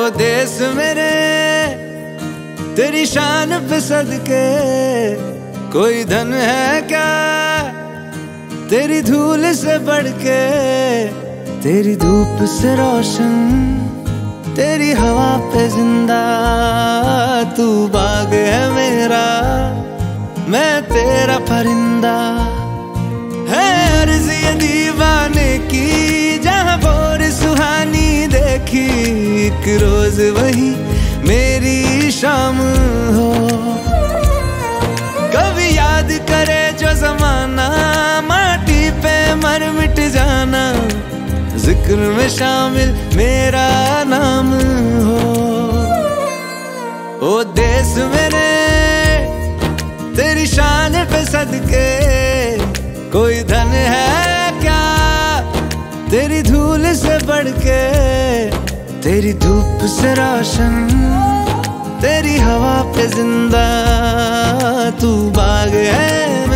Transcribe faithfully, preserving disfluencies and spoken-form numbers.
देश मेरे तेरी शान पे सदके, कोई धन है क्या तेरी धूल से बढ़ के। तेरी धूप से रोशन, तेरी हवा पे जिंदा, तू बाग है मेरा, मैं तेरा परिंदा। है अर्ज़ ये दीवाने की, जहाँ बोर सुहानी देखी, एक रोज वही मेरी शाम हो। कभी याद करे जो जमाना, माटी पे मर मिट जाना, जिक्र में शामिल मेरा नाम हो। ओ देश मेरे तेरी शान पे सदके, कोई धन है क्या तेरी धूल से बढ़ के। तेरी धूप से रोशन, तेरी हवा पे जिंदा, तू बाग है